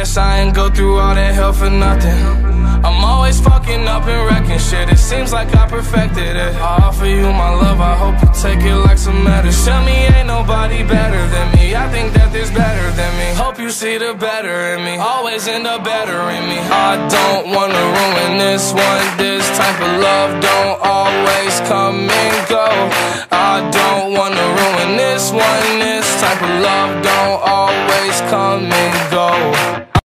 guess I ain't go through all that hell for nothing. I'm always fucking up and wrecking shit. It seems like I perfected it. I offer you my love, I hope you take it like some medicine. Tell me ain't nobody better than me. I think that there's better than me. Hope you see the better in me. Always end up better in me. I don't wanna ruin this one. This type of love don't always come and go. I don't wanna ruin this one. This type of love don't